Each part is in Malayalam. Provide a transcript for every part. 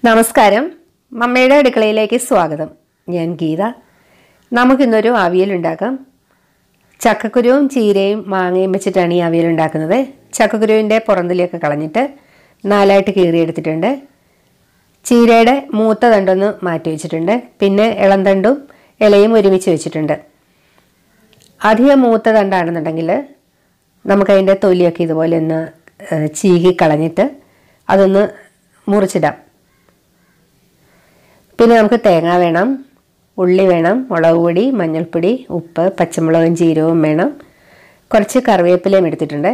നമസ്കാരം. മമ്മയുടെ അടുക്കളയിലേക്ക് സ്വാഗതം. ഞാൻ ഗീത. നമുക്കിന്നൊരു അവിയൽ ഉണ്ടാക്കാം. ചക്കക്കുരുവും ചീരയും മാങ്ങയും വെച്ചിട്ടാണ് ഈ അവിയൽ ഉണ്ടാക്കുന്നത്. ചക്കക്കുരുവിൻ്റെ പുറന്തിലൊക്കെ കളഞ്ഞിട്ട് നാലായിട്ട് കീറിയെടുത്തിട്ടുണ്ട്. ചീരയുടെ മൂത്ത തണ്ടൊന്ന് മാറ്റി വെച്ചിട്ടുണ്ട്. പിന്നെ ഇളം തണ്ടും ഇലയും ഒരുമിച്ച് വെച്ചിട്ടുണ്ട്. അധികം മൂത്ത തണ്ടാണെന്നുണ്ടെങ്കിൽ നമുക്കതിൻ്റെ തൊലിയൊക്കെ ഇതുപോലെ ഒന്ന് ചീകി കളഞ്ഞിട്ട് അതൊന്ന് മുറിച്ചിടാം. പിന്നെ നമുക്ക് തേങ്ങ വേണം, ഉള്ളി വേണം, മുളക് പൊടി, മഞ്ഞൾപ്പൊടി, ഉപ്പ്, പച്ചമുളകും ജീരകവും വേണം. കുറച്ച് കറിവേപ്പിലയും എടുത്തിട്ടുണ്ട്.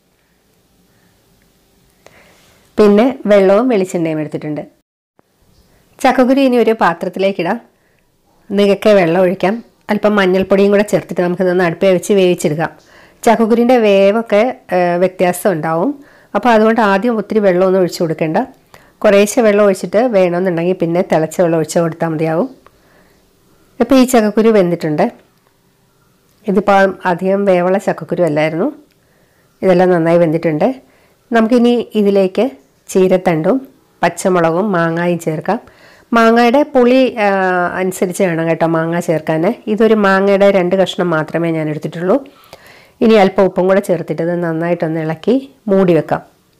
പിന്നെ വെള്ളവും വെളിച്ചെണ്ണയും എടുത്തിട്ടുണ്ട്. ചക്കക്കുരു ഇനി ഒരു പാത്രത്തിലേക്കിടാം. നികക്കെ വെള്ളം ഒഴിക്കാം. അല്പം മഞ്ഞൾപ്പൊടിയും കൂടെ ചേർത്തിട്ട് നമുക്കിതൊന്ന് അടുപ്പേ വെച്ച് വേവിച്ചെടുക്കാം. ചക്കക്കുരുവിൻ്റെ വേവൊക്കെ വ്യത്യാസം ഉണ്ടാവും. അപ്പോൾ അതുകൊണ്ട് ആദ്യം ഒത്തിരി വെള്ളമൊന്നും ഒഴിച്ചു കൊടുക്കേണ്ട. കുറേശ്ശെ വെള്ളം ഒഴിച്ചിട്ട് വേണമെന്നുണ്ടെങ്കിൽ പിന്നെ തിളച്ച വെള്ളം ഒഴിച്ച് കൊടുത്താൽ മതിയാവും. ഇപ്പോൾ ഈ ചക്കക്കുരു വെന്തിട്ടുണ്ട്. ഇതിപ്പോൾ അധികം വേവുള്ള ചക്കക്കുരു അല്ലായിരുന്നു. ഇതെല്ലാം നന്നായി വെന്തിട്ടുണ്ട്. നമുക്കിനി ഇതിലേക്ക് ചീരത്തണ്ടും പച്ചമുളകും മാങ്ങായും ചേർക്കാം. മാങ്ങയുടെ പുളി അനുസരിച്ച് വേണം കേട്ടോ മാങ്ങ ചേർക്കാൻ. ഇതൊരു മാങ്ങയുടെ 2 കഷ്ണം മാത്രമേ ഞാൻ എടുത്തിട്ടുള്ളൂ. ഇനി അല്പം ഉപ്പും കൂടെ ചേർത്തിട്ട് ഇത് നന്നായിട്ടൊന്ന് ഇളക്കി മൂടി വെക്കാം.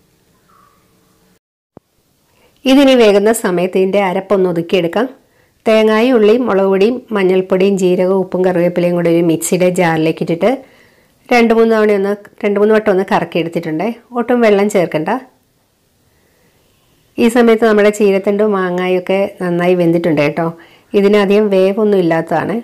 ഇതിനി വേകുന്ന സമയത്ത് ഇതിൻ്റെ അരപ്പൊന്ന് ഒതുക്കിയെടുക്കാം. തേങ്ങായും ഉള്ളിയും മുളക് പൊടിയും മഞ്ഞൾപ്പൊടിയും ജീരകവും ഉപ്പും കറിവേപ്പിലയും കൂടി ഒരു മിക്സിയുടെ ജാറിലേക്ക് ഇട്ടിട്ട് 2-3 വട്ടം ഒന്ന് കറക്കി എടുത്തിട്ടുണ്ട്. ഒട്ടും വെള്ളം ചേർക്കണ്ട. ഈ സമയത്ത് നമ്മുടെ ചീരത്തണ്ടും മാങ്ങായും ഒക്കെ നന്നായി വെന്തിട്ടുണ്ട് കേട്ടോ. ഇതിനധികം വേവൊന്നും ഇല്ലാത്തതാണ്.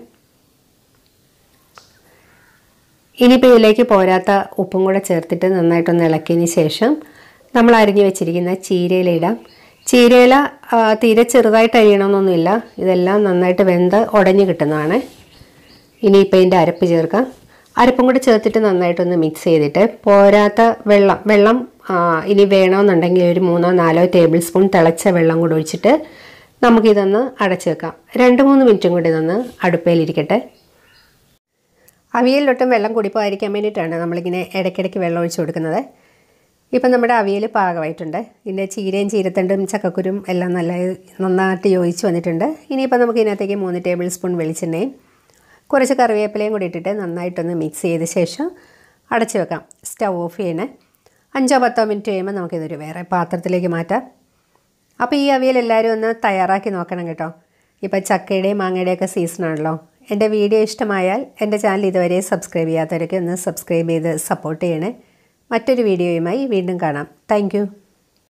ഇനിയിപ്പോൾ ഇതിലേക്ക് പോരാത്ത ഉപ്പും കൂടെ ചേർത്തിട്ട് നന്നായിട്ടൊന്ന് ഇളക്കിയതിന് ശേഷം നമ്മൾ അരിഞ്ഞു വെച്ചിരിക്കുന്ന ചീരയിലിടാം. ചീരയില തീരെ ചെറുതായിട്ട് അരിയണമെന്നൊന്നുമില്ല. ഇതെല്ലാം നന്നായിട്ട് വെന്ത് ഉടഞ്ഞു കിട്ടുന്നതാണ്. ഇനിയിപ്പോൾ ഇതിൻ്റെ അരപ്പ് ചേർക്കാം. അരപ്പും കൂടി ചേർത്തിട്ട് നന്നായിട്ടൊന്ന് മിക്സ് ചെയ്തിട്ട് പോരാത്ത വെള്ളം ഇനി വേണമെന്നുണ്ടെങ്കിൽ ഒരു 3-4 ടേബിൾ സ്പൂൺ തിളച്ച വെള്ളം കൂടി ഒഴിച്ചിട്ട് നമുക്കിതൊന്ന് അടച്ചു വെക്കാം. 2-3 മിനിറ്റും കൂടി ഇതൊന്ന് അടുപ്പയിലിരിക്കട്ടെ. അവിയലിലൊട്ടും വെള്ളം കൂടിപ്പോയിരിക്കാൻ വേണ്ടിയിട്ടാണ് നമ്മളിങ്ങനെ ഇടയ്ക്കിടയ്ക്ക് വെള്ളം ഒഴിച്ച് കൊടുക്കുന്നത്. ഇപ്പം നമ്മുടെ അവിയൽ പാകമായിട്ടുണ്ട്. ഇതിൻ്റെ ചീരയും ചീരത്തണ്ടും ചക്കക്കുരും എല്ലാം നന്നായിട്ട് യോജിച്ച് വന്നിട്ടുണ്ട്. ഇനിയിപ്പോൾ നമുക്ക് ഇതിനകത്തേക്ക് 3 ടേബിൾ സ്പൂൺ വെളിച്ചെണ്ണയും കുറച്ച് കറിവേപ്പിലയും കൂടി ഇട്ടിട്ട് നന്നായിട്ടൊന്ന് മിക്സ് ചെയ്ത ശേഷം അടച്ചു വെക്കാം. സ്റ്റൗ ഓഫ് ചെയ്യണേ. 5-10 മിനിറ്റ് കഴിയുമ്പോൾ നമുക്കിതൊരു വേറെ പാത്രത്തിലേക്ക് മാറ്റാം. അപ്പോൾ ഈ അവിയൽ എല്ലാവരും ഒന്ന് തയ്യാറാക്കി നോക്കണം കേട്ടോ. ഇപ്പോൾ ചക്കയുടെയും മാങ്ങയുടെയൊക്കെ സീസണാണല്ലോ. എൻ്റെ വീഡിയോ ഇഷ്ടമായാൽ എൻ്റെ ചാനൽ ഇതുവരെ സബ്സ്ക്രൈബ് ചെയ്യാത്തവരൊക്കെ ഒന്ന് സബ്സ്ക്രൈബ് ചെയ്ത് സപ്പോർട്ട് ചെയ്യണേ. മറ്റൊരു വീഡിയോയുമായി വീണ്ടും കാണാം. Thank U.